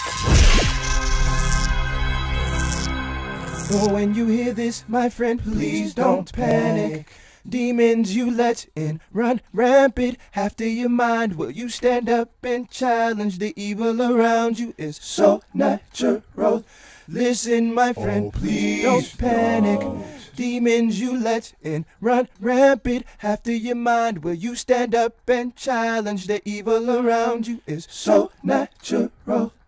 Oh, when you hear this, my friend, please don't panic. Demons you let in run rampant after your mind. Will you stand up and challenge the evil around you? Is so natural. Listen, my friend, please don't panic. Demons you let in run rampant after your mind. Will you stand up and challenge the evil around you? Is so natural.